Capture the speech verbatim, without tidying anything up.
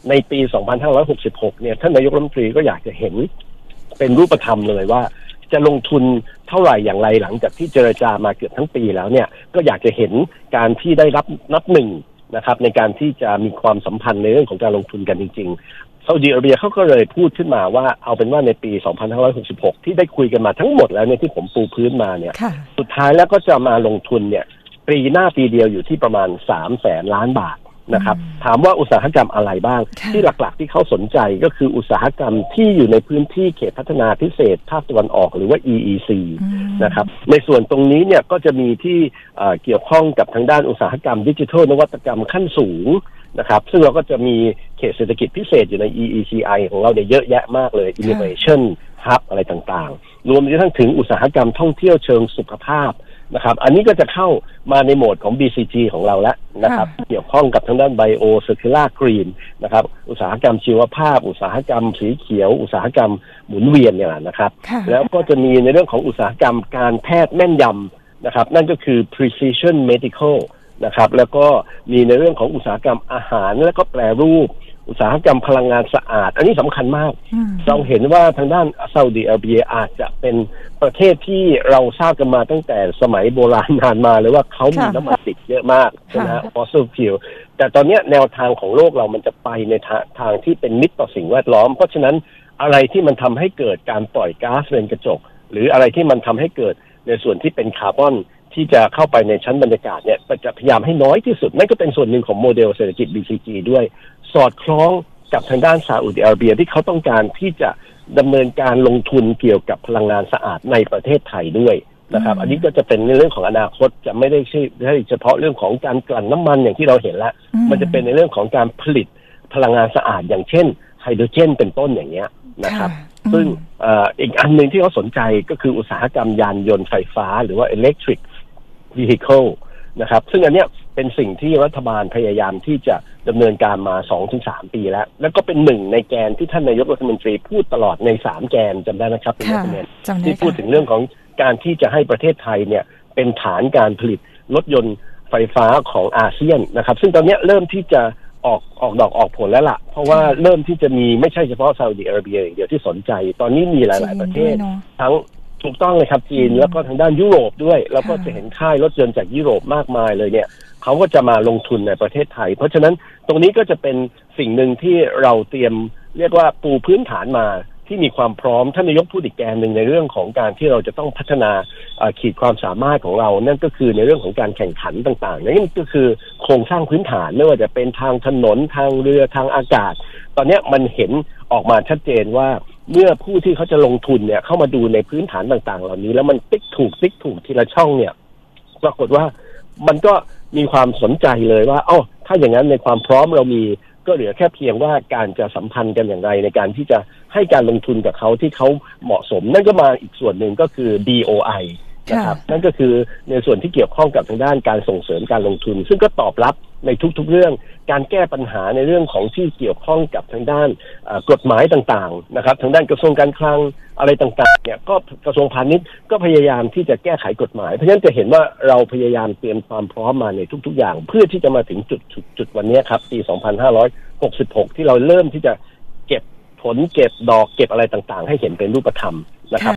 ในปีสองพันห้าร้อยหกสิบหกเนี่ยท่านนายกรัฐมนตรีก็อยากจะเห็นเป็นรูปธรรมเลยว่าจะลงทุนเท่าไหร่อย่างไรหลังจากที่เจรจามาเกือบทั้งปีแล้วเนี่ยก็อยากจะเห็นการที่ได้รับนับหนึ่งนะครับในการที่จะมีความสัมพันธ์ในเรื่องของการลงทุนกันจริงๆซาอุดิอาระเบียเขาก็เลยพูดขึ้นมาว่าเอาเป็นว่าในปีสองพันห้าร้อยหกสิบหกที่ได้คุยกันมาทั้งหมดแล้วเนี่ยที่ผมปูพื้นมาเนี่ยสุดท้ายแล้วก็จะมาลงทุนเนี่ยปีหน้าปีเดียวอยู่ที่ประมาณสามแสนล้านบาทนะครับถามว่าอุตสาหกรรมอะไรบ้างที่หลักๆที่เขาสนใจก็คืออุตสาหกรรมที่อยู่ในพื้นที่เขตพัฒนาพิเศษภาคตะวันออกหรือว่า อี อี ซี นะครับในส่วนตรงนี้เนี่ยก็จะมีที่เกี่ยวข้องกับทางด้านอุตสาหกรรมดิจิทัลนวัตกรรมขั้นสูงนะครับซึ่งเราก็จะมีเขตเศรษฐกิจพิเศษอยู่ใน อี อี ซี ไอ ของเราเนี่ยเยอะแยะมากเลย Innovation Hub อะไรต่างๆรวมไปทั้งถึงอุตสาหกรรมท่องเที่ยวเชิงสุขภาพนะครับอันนี้ก็จะเข้ามาในโหมดของ บี ซี จี ของเราแล้วนะครับเกี่ยวข้องกับทางด้าน Bio Circular Green นะครับอุตสาหกรรมชีวภาพอุตสาหกรรมสีเขียวอุตสาหกรรมหมุนเวียนเนี่ยนะครับแล้วก็จะมีในเรื่องของอุตสาหกรรมการแพทย์แม่นยำนะครับนั่นก็คือ precision medical นะครับแล้วก็มีในเรื่องของอุตสาหกรรมอาหารและก็แปรรูปอุตสาหกรรมพลังงานสะอาดอันนี้สำคัญมากเราเห็นว่าทางด้านซาอุดิอาระเบียอาจจะเป็นประเทศที่เราทราบกันมาตั้งแต่สมัยโบราณนานมาเลยว่าเขามีน้ำมันดิบเยอะมากใช่ไหมฮะ fossil fuel แต่ตอนนี้แนวทางของโลกเรามันจะไปในทางที่เป็นมิตรต่อสิ่งแวดล้อมเพราะฉะนั้นอะไรที่มันทำให้เกิดการปล่อยก๊าซเรือนกระจกหรืออะไรที่มันทำให้เกิดในส่วนที่เป็นคาร์บอนที่จะเข้าไปในชั้นบรรยากาศเนี่ยจะพยายามให้น้อยที่สุดนั่นก็เป็นส่วนหนึ่งของโมเดลเศรษฐกิจ บี ซี จี ด้วยสอดคล้องกับทางด้านซาอุดิอาระเบียที่เขาต้องการที่จะดำเนินการลงทุนเกี่ยวกับพลังงานสะอาดในประเทศไทยด้วยนะครับอันนี้ก็จะเป็นในเรื่องของอนาคตจะไม่ได้ใช่เฉพาะเรื่องของการกลั่นน้ำมันอย่างที่เราเห็นแล้วมันจะเป็นในเรื่องของการผลิตพลังงานสะอาดอย่างเช่นไฮโดรเจนเป็นต้นอย่างเงี้ยนะครับซึ่งอีกอันหนึ่งที่เขาสนใจก็คืออุตสาหกรรมยานยนต์ไฟฟ้าหรือว่า electric vehicle นะครับซึ่งอันเนี้ยเป็นสิ่งที่รัฐบาลพยายามที่จะดำเนินการมา สองถึงสาม ปีแล้วแล้วก็เป็นหนึ่งในแกนที่ท่านนายกรัฐมนตรีพูดตลอดในสามแกนจำได้นะครับเป็นแกนที่พูดถึงเรื่องของการที่จะให้ประเทศไทยเนี่ยเป็นฐานการผลิตรถยนต์ไฟฟ้าของอาเซียนนะครับซึ่งตอนนี้เริ่มที่จะออกออกดอกออกผลแล้วล่ะเพราะว่าเริ่มที่จะมีไม่ใช่เฉพาะซาอุดิอาระเบียอย่างเดียวที่สนใจตอนนี้มีหลายๆประเทศทั้งถูกต้องเลยครับจีนแล้วก็ทางด้านยุโรปด้วยแล้วก็จะเห็นค่ายรถยนต์จากยุโรปมากมายเลยเนี่ยเขาก็จะมาลงทุนในประเทศไทยเพราะฉะนั้นตรงนี้ก็จะเป็นสิ่งหนึ่งที่เราเตรียมเรียกว่าปูพื้นฐานมาที่มีความพร้อมท่านนายกพูดอีกแกนหนึ่งในเรื่องของการที่เราจะต้องพัฒนาขีดความสามารถของเรานั่นก็คือในเรื่องของการแข่งขันต่างๆนั่นก็คือโครงสร้างพื้นฐานไม่ว่าจะเป็นทางถนนทางเรือทางอากาศตอนนี้มันเห็นออกมาชัดเจนว่าเมื่อผู้ที่เขาจะลงทุนเนี่ยเข้ามาดูในพื้นฐานต่างๆเหล่านี้แล้วมันติ๊กถูกติ๊กถูกทีละช่องเนี่ยปรากฏว่ามันก็มีความสนใจเลยว่าอ๋อถ้าอย่างนั้นในความพร้อมเรามีก็เหลือแค่เพียงว่าการจะสัมพันธ์กันอย่างไรในการที่จะให้การลงทุนกับเขาที่เขาเหมาะสมนั่นก็มาอีกส่วนหนึ่งก็คือ ดี โอ ไอ นะครับนั่นก็คือในส่วนที่เกี่ยวข้องกับทางด้านการส่งเสริมการลงทุนซึ่งก็ตอบรับในทุกๆเรื่องการแก้ปัญหาในเรื่องของที่เกี่ยวข้องกับทางด้านกฎหมายต่างๆนะครับทางด้านกระทรวงการคลังอะไรต่างๆเนี่ยก็กระทรวงพาณิชย์ก็พยายามที่จะแก้ไขกฎหมายเพราะฉะนั้นจะเห็นว่าเราพยายามเตรียมความพร้อมมาในทุกๆอย่างเพื่อที่จะมาถึงจุดจุดวันนี้ครับปีสองพันห้าร้อยหกสิบหกที่เราเริ่มที่จะเก็บผลเก็บดอกเก็บอะไรต่างๆให้เห็นเป็นรูปธรรมนะครับ